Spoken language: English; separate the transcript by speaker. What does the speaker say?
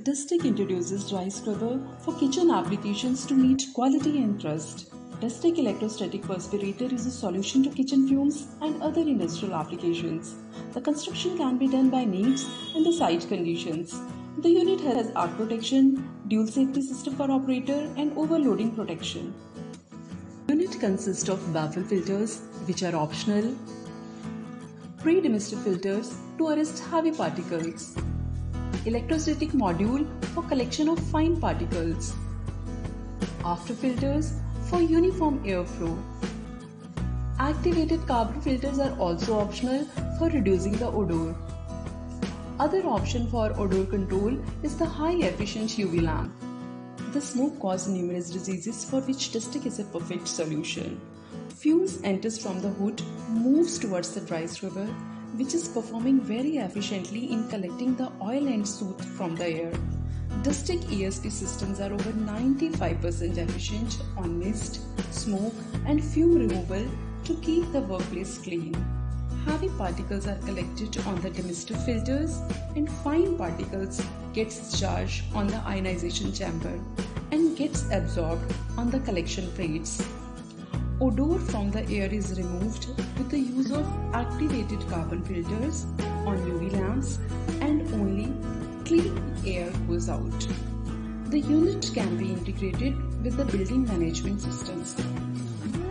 Speaker 1: Dustic introduces dry scrubber for kitchen applications to meet quality and trust. Dustic electrostatic perspirator is a solution to kitchen fumes and other industrial applications. The construction can be done by needs and the site conditions. The unit has arc protection, dual safety system for operator, and overloading protection. The unit consists of baffle filters, which are optional, pre-demister filters to arrest heavy particles, electrostatic module for collection of fine particles, after filters for uniform airflow. Activated carbon filters are also optional for reducing the odor. Other option for odor control is the high-efficient UV lamp. The smoke causes numerous diseases for which Dustic is a perfect solution. Fumes enters from the hood, moves towards the dry scrubber, which is performing very efficiently in collecting the oil and soot from the air. Dustic ESP systems are over 95% efficient on mist, smoke, and fume removal to keep the workplace clean. Heavy particles are collected on the demister filters and fine particles gets discharged on the ionization chamber and gets absorbed on the collection plates. Odor from the air is removed with the use of activated carbon filters on UV lamps, and only clean air goes out. The unit can be integrated with the building management systems.